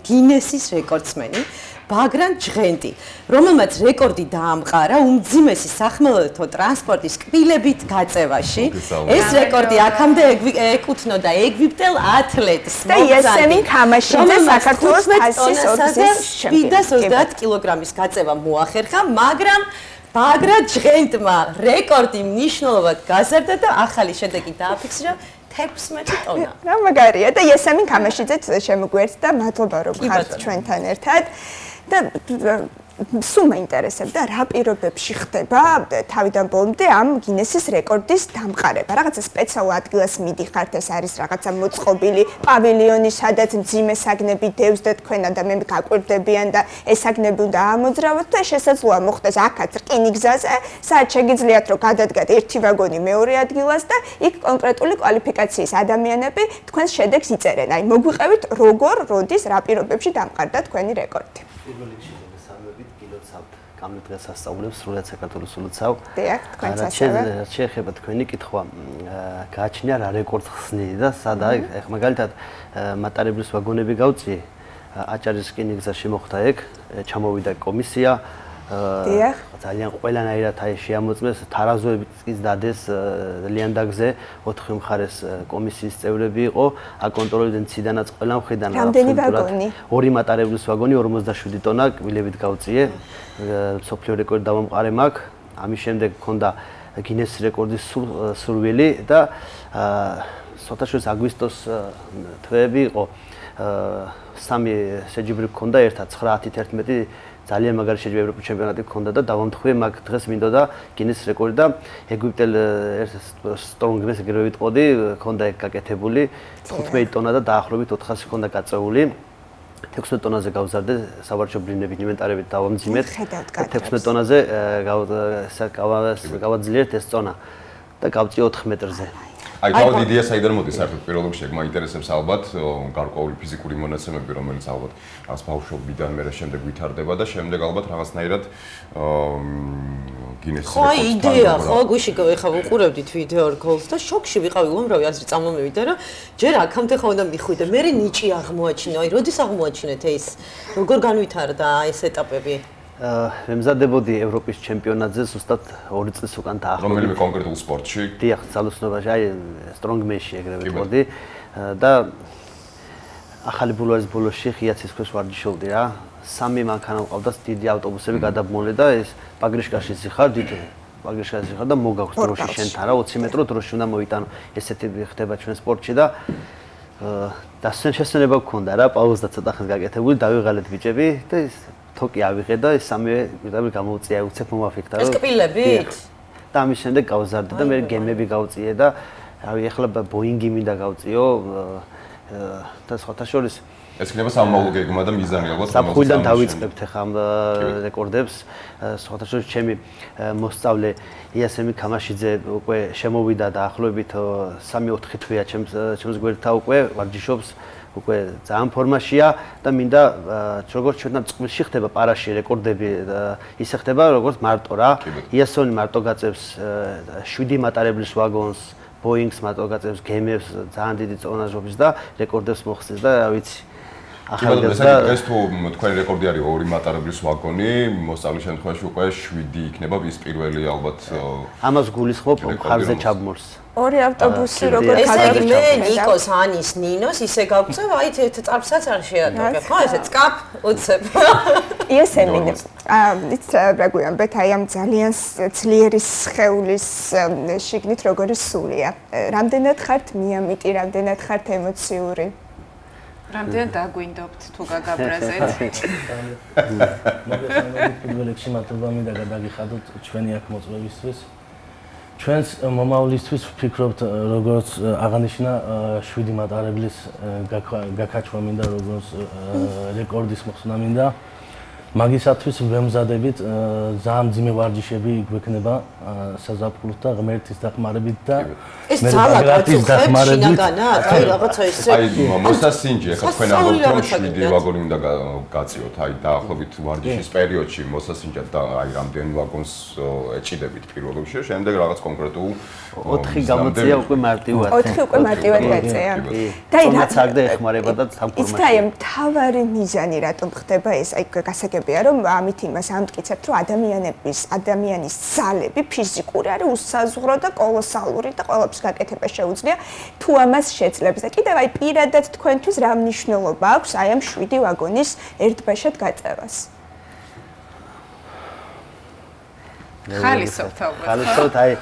გინესის რეკორდსმენი ბაგრან ჟღენტი, რომელმაც რეკორდი დაამყარა უმძიმესი სახმელეთო ტრანსპორტის კბილებით გაწევაში. ეს რეკორდი აქამდე ეკუთვნოდა ეგვიპტელ ათლეტს. და იესემინ ქამაშიძე საქართველოს თასის ორგზის ჩემპიონი. 730 კილოგრამის გაწევა მოახერხა, მაგრამ ბაგრა ჟღენტმა რეკორდი მნიშვნელოვნად გაზარდა და ახალი შედეგი დააფიქსირა 16 ტონა. რა მაგარია და იესემინ ქამაშიძეც შემოგვიერთდა, მადლობა რომ ხართ ჩვენთან ერთად. და სულ მაინტერესებდა რა პირობებში ხდება თავიდან ბოლომდე ამ გინესის რეკორდის დამყარება. რაღაცა სპეციალურ ადგილას მიდიხართ, ეს არის რაღაცა მოწყობილი პავილიონი, სადაც მძიმე საგნები დევს და თქვენ ადამიანები გაკვირდებიან და ეს საგნები უნდა ამოძრავოთ და შესაძლოა მოხდეს აქაც რკინიგზაზე, სადაც შეგიძლიათ რომ გადადგათ ერთი ვაგონი მეორე ადგილას და იქ კონკრეტული კვალიფიკაციის ადამიანები თქვენს შედეგს იწერენ. აი მოგვიყევით როგორ, როდის, რა პირობებში დამყარდა თქვენი რეკორდი. ამ დღეს ასწავლებს სრულად საქართველოს სულოცავ. დიახ, თქვენც ასევე. შეეხება თქვენი კითხვა, გააჩნია რა რეკორდს ხსნიდი და სადა ეხ მაგალითად მატარებლის ვაგონები გავწიე, აჭარის რკინიგზაში მოხდა ეგ, ჩამოვიდა კომისია. დიახ. ძალიან ყველანაირად აი შეამოწმეს, თარაზოებიც დადეს ლიანდაგზე, 4 მხარეს კომისიის წევრები იყო, აკონტროლებდნენ ციდანაც ყველა მხრიდან. რამდენი ვაგონი? 2 მატარებლის ვაგონი 47 ტონა კბილებით გავწიე. სოფლიო რეკორდი დავამყარე მაგ. ამის შემდეგ მქონდა გინესის რეკორდის სურვილი და სოთაშორის აგვისტოს თვეები იყო. 3 შეჯიბრი მქონდა ერთად 9-10-11 ძალიან მაგარი შეჯიბრი ევროპის ჩემპიონატი მქონდა და დავამთხვიე მაგ დღეს მინდოდა გინესის რეკორდი და ეგვიპტელ სტრონგმენს ეგრევე ვიტყოდი, მქონდა ეგ გაკეთებული 15 ტონა და დაახლოებით 400 მქონდა გაწეული. 16 ტონაზე გავზარდე სავარჯიშო ბლინებით ინვენტარებით დავამძიმეთ. 16 ტონაზე გავაძლიერეთ ეს წონა და გავწიე 4 მეტრზე. აი თავად იდეა საიდან მოდის საერთოდ პირველ რიგში მაინტერესებს ალბათ გარკვეული ფიზიკური მონაცემები რომელიც ალბათ რაღაც ბავშვობიდან მე შემდეგ ვითარდება და შემდეგ ალბათ რაღაცნაირად გინესის რეკორდს. ხო, იდეა, ხო, გუში ეხლა ვუყურებდით ვიდეო რგოლს და შოკში ვიყავი, უამრავი აზრი წამომივიდა რა. ჯერ აქამდე ხო უნდა მიხვიდე, მე ნიჭი აღმოაჩინო, აი როდის აღმოაჩინეთ ეს? როგორ განვითარდა ეს ეტაპები? მემზადებოდი ევროპის ჩემპიონატზე ზუსტად 2 წლის უკან დაახლოებით. რომელიმე კონკრეტულ სპორტში? დიახ, ძალოსნობაში, აი სტრონგმენში ეგრევე ვიყოდი და ახალი ბულვარის ბოლოში ხიაცის ქვეშ ვარჯიშობდი რა. 3 მანქანა მყავდა, დიდი ავტობუსები გადაბმული და ეს პაგრიშკაში ზიხარ, დიდი პაგრიშკაში ზიხარ და მოგაქვს დროში შენთან რა, 20 მეტრო დროში უნდა მოიტანო. ესეთი ხდება ჩვენ სპორტში და დასვენშესება გქონდა რა, პაუზა ცოტა ხანს გაკეთებული, დავიღალეთ ბიჭები და ეს თოკი ავიღე და ეს 3 პირდაპირ გამოვწია, უცებ მომაფიქრა რომ ეს კბილებით და ამის შემდეგ გავზარდე და მე გემები გავწიე და რავი ეხლა ბოინგი მინდა გავწიო და სხვათა შორის ეს იქნება სამმავლო გეგმა და მიზანი ალბათ საფხულიდან დავიწყებთ ახლა ამ რეკორდებს სხვათა შორის ჩემი მოსწავლე იასემინ ქამაშიძე უკვე შემოვიდა და ახლობით 3-4 თვეა ჩემს გვერდთან უკვე ვარჯიშობს უკვე ძალიან ფორმაშია და მინდა როგორც ჩვენთან წყვილში ხდება პარაში რეკორდები ისე ხდება როგორც მარტო რა იასონი მარტო გაწევს 7 მატარებლის ვაგონს ბოინგს მარტო გაწევს გემებს ძალიან დიდი წონაჟობის და რეკორდებს მოხსნის და რა ვიცი ახალგაზრდა დღეს თუ თქვენი რეკორდი არის 2 მატარებლის ვაგონი მოსწავლის შემთხვევაში უკვე 7 იქნება ის პირველი ალბათ ამას გულისხმობ მხარზე ჩაბმულს 2 ავტობუსი როგორ გადაგჭირდა ნიკოს ანის ნინოს ისე გავწევ აი ერთ წარფსაც არ შეადაგე ხო ესე წკაფ უცებ იესემინ იცით რა გვიამბეთ აი ამ ძალიან ძლიერი სხეულის შიგნით როგორი სულია რამდენად ხართ მიამიტი რამდენად ხართ ემოციური რამდენად დაგვინდობთ თუ გაგაბრაზეთ მოგესალმებით პირველ რიგში მადლობა მინდა გადაგიხადოთ ჩვენი აქ მოწვევისთვის ჩვენს მომავლისთვის ვფიქრობთ როგორც აღანიშნა 7 მატარებლის გაქაჩვა მინდა როგორც რეკორდის მოხსნა მინდა მაგისათვის ვემზადებით ძალიან მძიმე ვარჯიშები გვექნება საზაფხულო და ღმერთის დახმარებით და ეს ძალად დახმარებით აი რაღაცა ისე აი მოსასინჯი ახლა თქვენ ამბობთ რომ 7 ვაგონი უნდა გაწიოთ აი დაახლოებით ვარჯიშის პერიოდში მოსასინჯად და აი რამდენ ვაგონს ეჭიდებით პირველ რიგში შემდეგ რაღაც კონკრეტულ 4 გამოწია უკვე მარტივად 4 უკვე მარტივად გაწია და რაც აგდა ეხმარება და სამკურმაში ის და აი მთავარი მიზანი რატომ ხდება ეს აი გასაგებია რომ ამით იმას ამტკიცებთ რომ ადამიანის ძალები ფიზიკური არის უსაზღვრო და კოლოსალური და ყველაფერს გაკეთება შეუძლია თუ ამას შეძლებს და კიდევ აი პირადად თქვენთვის რა მნიშვნელობა აქვს აი ამ 7 ვაგონის ერთბაშად გაწევას ხალისობთ ალბათ ხალისობთ აი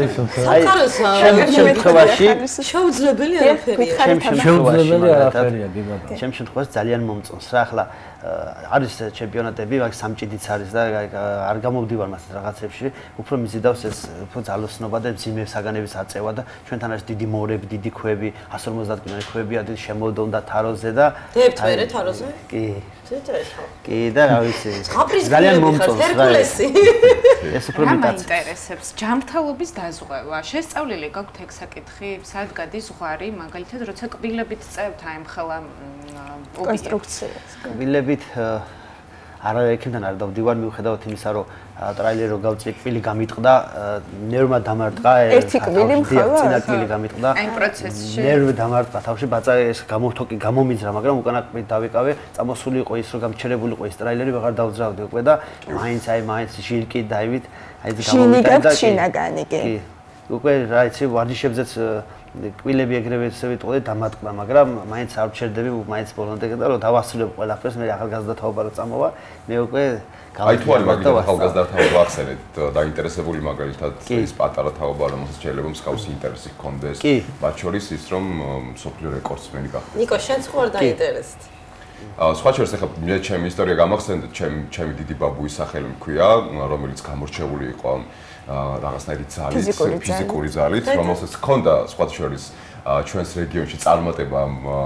შემთხვევაში შეუძლებელი არაფერია შეუძლებელი არაფერია გიგაბა ჩემ შემთხვევაში ძალიან მომწონს რა ახლა არის ჩემპიონატები მაგ სამჭიდიც არის და არ გამოვდივარ მას რაღაცებში უფრო მიზიდავს ეს უფრო ძალოსნობა და მძიმე საგანების აწევა და ჩვენთან არის დიდი მორები დიდი ქვები 150 კილომეტრი ქვები არის შემოდონდა თაროზე და დებთ მერე თაროზე კი ცეთრეშო კი და რა ვიცი ძალიან მომწონს რა ეს უფრო რა მიტაცებს მაინტერესებს ჯანმრთელობის დაზღვევა შესწავლილი გაქვთ ეგ საკითხი სად გადის ზღვარი მაგალითად როცა კბილებით წევთ აი მხელა კონსტრუქციას კბილებით არა ექიმთან არ დავდივარ მიუხედავად იმისა რომ ტრაილერი რო გავწიე კბილი გამიტყდა ნერვმა დამარტყა ერთი კბილი მხელა წინა კბილი გამიტყდა აი პროცესში ნერვი დამარტყა თავში ბაცა ეს გამოვთოკი გამომიძრა მაგრამ უკანა კბილი დავიკავე წამოსული იყო ის რომ გამჩერებული იყო ის ტრაილერი ვეღარ დავძრავდი უკვე და მაინც ჟირკი დაივით აი ეს გამომიტყდა და შინაგანი კი უკვე რა იცი ვარჯიშებზეც კბილები ეგრევე ესე ვიტყოდი დამატყდა მაგრამ მაინც არ ვჩერდები მაინც ბოლომდე და რომ დავასრულებ ყველაფერს მე ახალგაზრდა თაობა რო წამოვა მე უკვე აი თუ არის მაგით ახალგაზრდა თაობა ახსენეთ დაინტერესებული მაგალითად ის პატარა თაობა რომელსაც შეიძლება მსგავსი ინტერესი ჰქონდეს მათ შორის ის რომ სოფლიო რეკორდსმენი გახდეს ნიკო შენც ხო არ დაინტერესეთ სხვა შორის ახლა მე ჩემი ისტორია გამახსენეთ ჩემი დიდი ბაბუის სახელი მქვია რომელიც გამორჩეული იყო რაღაცნაირი ძალით ფიზიკური ძალით რომელსაც ჰქონდა სხვა შორის ჩვენს რეგიონში წარმატება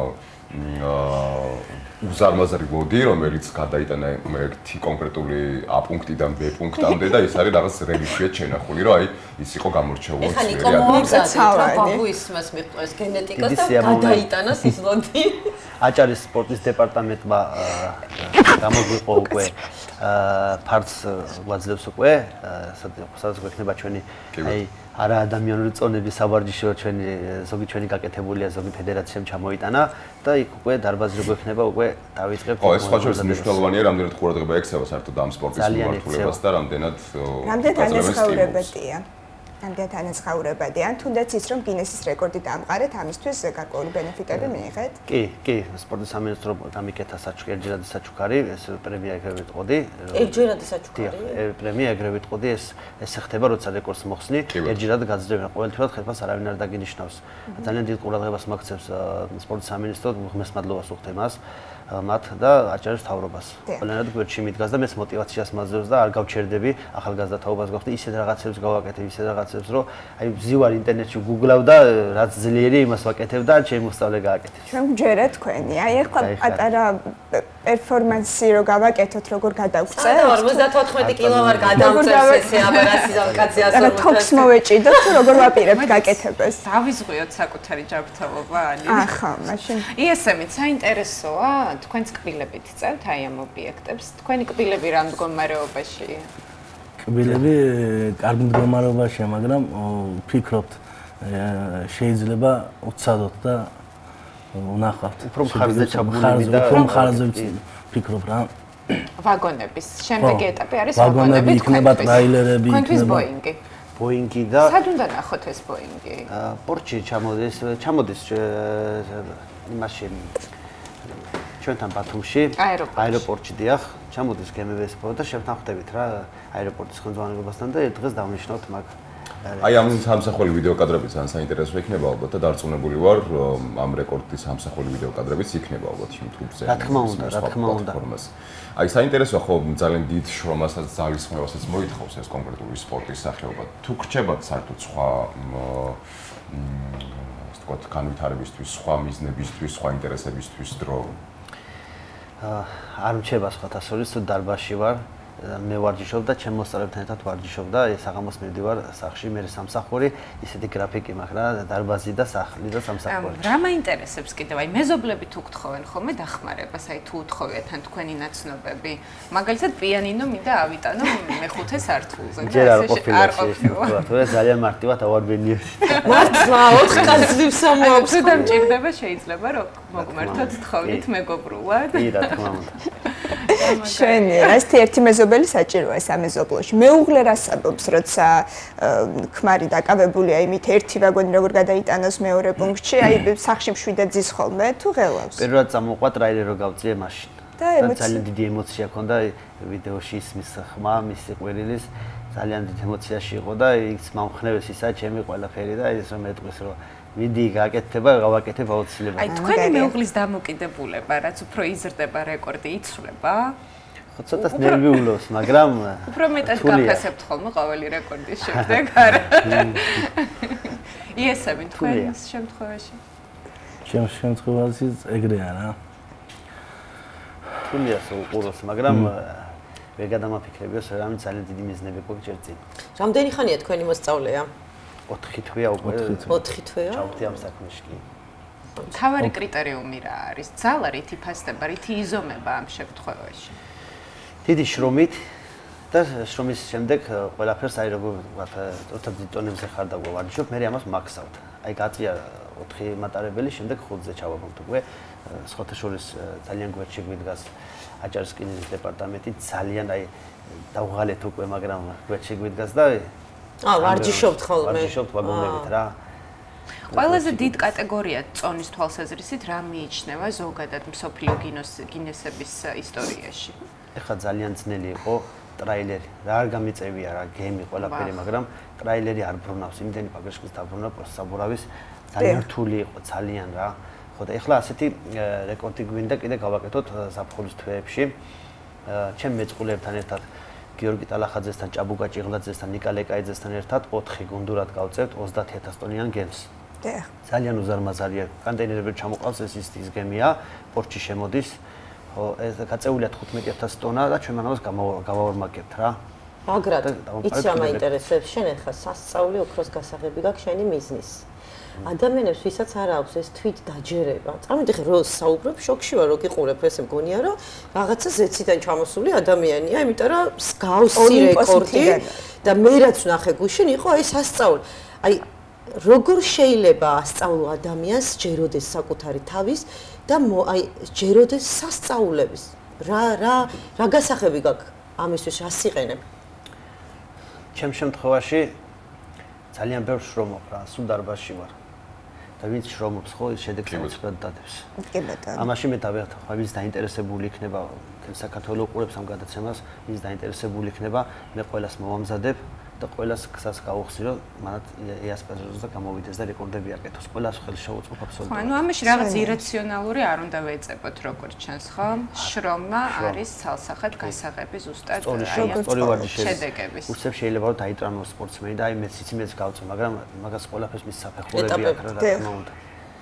უზარმაზარი მოდი რომელიც გადაიტანა ერთი კონკრეტული A პუნქტიდან B პუნქტამდე და ეს არის რაღაც რელიშვიად შენახული რომ აი ის იყო გამორჩეული ეხა ნიკო მოამზადა ბაბუის მას მიყვეს გენეტიკას და გადაიტანა სიზლოდი აჭარის სპორტის დეპარტამენტმა გამოგვიყო უკვე ფარც გვაძლევს უკვე სადაც გვექნება ჩვენი აი არა ადამიანური წონების სავარჯიშო ზოგი ჩვენი გაკეთებულია ზოგი ფედერაციამ ჩამოიტანა და იქ უკვე დარბაზი რო გვექნება უკვე დავიწყებ ეს სხვა შორის მნიშვნელოვანია რამდენად ყურადღება ექცევა საერთოდ ამ სპორტის მიმართულებას და რამდენად ანეცხოვრებადია რამდენად ანეცხოვრებადი ან თუნდაც ის რომ გინესის რეკორდი დაამყარეთ ამისთვის გარკვეული ბენეფიტები მიიღეთ კი სპორტის სამინისტრო გამიკეთა საჩუქარი საჩუქარი ეს პრემია ეგრევე ვიტყოდი ერთჯერადი საჩუქარი პრემია ეგრევე ვიტყოდი ეს ხდება როცა რეკორდს მოხსნი ერთჯერად გაძლევენ ყოველთვიურად ხელფას არავინ არ დაგინიშნავს ძალიან დიდ ყურადღებას მაქცევს სპორტის სამინისტრო ღმერთს მადლობას უხდე მათ და აჭარის მთავრობას. ყველანაირად გვერდში მიდგას და მეც мотиваციას მაძლევს და არ გავჩერდები ახალგაზრდა თაობას გავხდი ისეთ რაღაცებს გავაკეთებ, ისეთ რაღაცებს, რომ აი ვზივარ ინტერნეტში გუგლავ და რაც ძლიერი იმას ვაკეთებ და ჩემი მოსწავლე გააკეთე. ჩვენ გჯერა თქვენი. აი ახლა პატარა პერფორმანსი რო გავაკეთოთ, როგორ გადავწევთ? 54 კილო ვარ გადავწევს ესე აბარასი კაცი 150. და თოქს მოვეჭიდოთ თუ როგორ ვაპირებთ გაკეთებას? დავიზღვიოთ საკუთარი ჯანმრთელობა ალი. ახლა მაშინ ისემით საინტერესოა თქვენს კბილებით წევთ აი ამ ობიექტებს. თქვენი კბილები რა მდგომარეობაშია? კბილები კარგ მდგომარეობაშია, მაგრამ ვფიქრობთ შეიძლება უცადოთ და ვნახავთ. უფრო მხარზე ჩაბმულები და უფრო მხარზე ვფიქრობ რა. ვაგონების შემდეგი ეტაპი არის ვაგონები, იქნება ტრაილერები, იქნება ბოინგი. ბოინგი და სად უნდა ნახოთ ეს ბოინგი? პორტში ჩამოდის იმაში ჩვენთან ბათუმში აეროპორტში დიახ ჩამოდის გემების პორტი და შევთანხმდებით რა აეროპორტის ხელმძღვანელობასთან და ერთ დღეს დავნიშნავთ მაგ აი ამ სამსახველი ვიდეო კადრებიც ძალიან საინტერესო იქნება ალბათ და დარწმუნებული ვარ ამ რეკორდის სამსახველი ვიდეო კადრებიც იქნება ალბათ YouTube-ზე. რა თქმა უნდა. აი საინტერესოა ხო ძალიან დიდ შრომასაც ძალისხმევასაც მოითხოვს ეს კონკრეტული სპორტის სახეობა. თუ გრჩებათ საერთოდ სხვა ასე ვთქვათ განვითარებისთვის, სხვა მიზნებისთვის, სხვა ინტერესებისთვის დრო არ მჩება სხვათა შორის თუ დარბაზში ვარ მე ვარჯიშობ და ჩემ მოსწავლეებთან ერთად ვარჯიშობ და საღამოს მივდივარ სახლში მე სამსახური ისეთი გრაფიკი მაქვს რა დარბაზი და სახლი და სამსახური რა მაინტერესებს კიდევ აი მეზობლები თუ გთხოვენ ხოლმე დახმარებას აი თუ უთხოვიათ ან თქვენი ნაცნობები მაგალითად პიანინო მინდა ავიტანო მეხუთე სართულზე ჯერ არ ყოფილა თუ ძალიან მარტივად ავარბენიებ მართლა 4 კაცს სამოაქვს და მჭირდება შეიძლება რომ მოგმართოთ თხოვით მეგობრულად კი რა თქმა უნდა შენი ასეთი ერთი მეზობელი საჭიროა სამეზობლოში. მეუღლე რას ამბობს, როცა ქმარი დაკავებულია იმით ერთი ვაგონი როგორ გადაიტანოს მეორე პუნქტში, აი სახში მშვიდად ძის ხოლმე თუ ღელავს. პირველად წამოყვა ტრაილერი რო გავწიე მაშინ. და ძალიან დიდი ემოცია ჰქონდა ვიდეოში ისმის ხმა, მისი ყვირილის ძალიან დიდი ემოციაში იყო და ის მომხნევეს ისა ჩემი ყველაფერი და ის რომ მეტყვის რომ მიდი გაკეთება, გავაკეთებ აუცილებლად. აი თქვენი მეუღლის დამოკიდებულება, რაც უფრო იზრდება რეკორდი იცვლება? ხო ცოტას ნერვი ულობს, მაგრამ უფრო მეტად გაფასებთ ხოლმე ყოველი რეკორდის შემდეგ, არა? იესები თქვენს შემთხვევაში. ჩემ შემთხვევაში ეგრეა რა. თულია უყუროს, მაგრამ ვერ გადამაფიქრებიოს, რამე ძალიან დიდი მიზნები გვაქვს ჯერ წინ. რამდენი ხანია თქვენი მოსწავლეა? 4 თვეა უკვე. 4 თვეა? ჩავდი ამ საქმეში კი. თავარი კრიტერიუმი რა არის? ძალა რითი ფასდება, რითი იზომება ამ შემთხვევაში? დიდი შრომით და შრომის შემდეგ ყველაფერს აი როგორ ვთქვა, თორსა ტონებზე ხარ და ვარჯიშობ, მე ამას მაქსავთ. აი გაწია 4 მატარებელი, შემდეგ 5-ზე ჩავაბობთ უკვე. სხვათა შორის ძალიან გვერდში გვიდგას აჭარისკინიის დეპარტამენტი, ძალიან აი დავღალეთ უკვე, მაგრამ გვერდში გვიდგას და ვარჯიშობთ ხოლმე. ვარჯიშობთ ვაგონებით რა. ყველაზე დიდ კატეგორიად წონის თვალსაზრისით რა მიიჩნევა ზოგადად მსოფლიო გინესების ისტორიაში? ეხლა ძალიან ძნელი იყო ტრაილერი. რა არ გამიწევია რა გემი ყველაფერი, მაგრამ ტრაილერი არ ბრუნავს. იმდენი პაგრეშკის დაბრუნა პროსაბურავის ძალიან რთული იყო, ძალიან რა. ხო და ეხლა ასეთი რეკორდი გვინდა კიდე გავაკეთოთ ზაფხულის თვეებში. ჩემ მეწყვილებთან ერთად გიორგი ტალახაძესთან, ჭაბუკა ჭიღლაძესთან, ნიკა ლეკაიძესთან ერთად 4 გუნდურად გავწევთ 30000 ტონიან გემს. ძალიან უზარმაზარია. კონტეინერები ჩამოყავს ის გემია, პორტში შემოდის. ხო, ეს გაწეულია 15000 ტონა და ჩვენ ამას გავავარმაგებთ რა. მაგრად, იცი რა მაინტერესებს შენ ახლა სასწაული ოქროს გასაღები გაქვს შენი მიზნის. ადამიანებს ვისაც არ აქვს ეს თვით დაჯერება. წარმოვიდგინე რომ საუბრობ, შოქში ვარ, რო გიყურებ, ესე მგონია რომ რაღაცა ზეციდან ჩამოსული ადამიანია, იმიტომ რომ მსგავსი რეკორდი და მე რაც ვნახე გუშინ იყო აი სასწაული. აი როგორ შეიძლება ასწავლო ადამიანს ჯეროდეს საკუთარი თავის და აი ჯეროდეს სასწაულების. რა გასახები გაქვს ამისთვის რას იყენებ? ჩემ შემთხვევაში ძალიან ბევრ შრომობ რა, სულ დარბაზში ვარ. და ვინც შრომობს ხო, ის შედეგს უცბად დადებს. კი ბატონო. ამაში მე დავიხატე, ხო, ვინც დაინტერესებული იქნება თემ საქართველოს უყურებს ამ გადაცემას, ვინც დაინტერესებული იქნება, მე ყველას მოვამზადებ და ყველას გზას გავუხსნირო, მანათ იასპარეზოს და გამოვიდეს და რეკორდები აკეთოს. ყველას ხელს შეუწყობ აბსოლუტურად. ხო, ანუ ამაში რაღაც ირაციონალური არ უნდა ვეწებოთ, როგორც ჩანს, ხო? შრომა არის ცალსახად გასაღები ზუსტად სწორი ვარჯიშების შედეგების. უცებ შეიძლება რომ დაიტრანოს სპორტსმენი და აი მეც იცი გავწევ, მაგრამ მაგას ყველაფერს მის საფეხურები აქვს რა თქმა უნდა.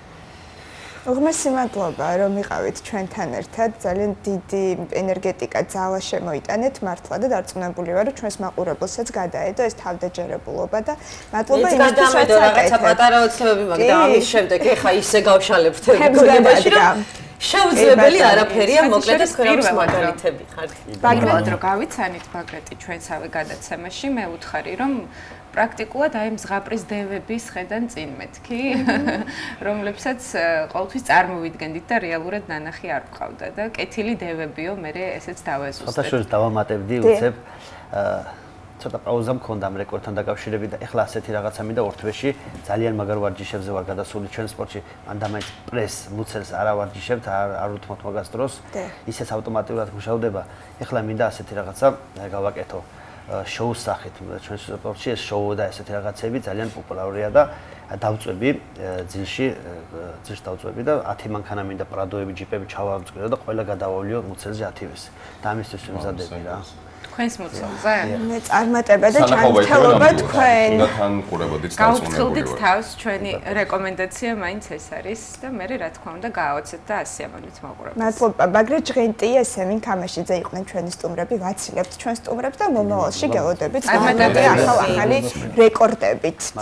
უღმესი მადლობა რომ იყავით ჩვენთან ერთად. ძალიან დიდი ენერგეტიკა, ძალა შემოიტანეთ მართლა და დარწმუნებული ვარ რომ ჩვენს მაყურებელსაც გადაედო ეს თავდაჯერებულობა და მადლობა იმისთვის რომ რაღაცა პატარა ოცნებები მაქვს და ამის შემდეგ ეხა ისე გავშალებთ გონებაში რომ შეუძლებელი არაფერია მოკლედ თქვენს მაგალითები ხართ. ბაგრატ რო გავიცანით ბაგრატი ჩვენსავე გადაცემაში მე უთხარი რომ პრაქტიკულად აი მზღაპრის დევების ხედან წინ მეთქი, რომლებსაც ყოველთვის წარმოვიდგენდით და რეალურად ნანახი არ გყავდა და კეთილი დევებიო, მე ესეც დავეზუსტეთ. ხოთა შორის დავამატებდი უცებ ცოტა პაუზა მქონდა ამ რეკორდთან დაკავშირებით და ეხლა ასეთი რაღაცა მინდა ორ თვეში ძალიან მაგარ ვარჯიშებზე ვარ გადასული ჩვენ სპორტში, მანდა მაინც პრეს მუცელს არა ვარჯიშებთ, არ უთმოთ მაგას დროს, ისეც ავტომატურად მუშავდება. ეხლა მინდა ასეთი რაღაცა გავაკეთო. შოუს სახით ჩვენ სპორტში ეს შოუ და ესეთი რაღაცები ძალიან პოპულარულია და დავწვევი ძილში დავწვევი და 10 მანქანა მინდა პრადოები, ჯიპები ჩავამწყირო და ყველა გადავავლიო მუცელზე 10-ს. და ამისთვის ვიმზადები რა. თქვენს მოწოლზე? მე წარმატება და ჯანმრთელობა თქვენ. თან ყურებოდით გავცხილდით თავს ჩვენი რეკომენდაცია მაინც ეს არის და მე რა თქმა უნდა გააოცეთ და ასიამოვნეთ მაყურებელს. მადლობა, ბაგრატ ჟღენტია, სემინ ქამაშიძე იყვნენ ჩვენი სტუმრები, ვაცილებთ ჩვენ სტუმრებს და მომავალში გელოდებით ახალი რეკორდებით.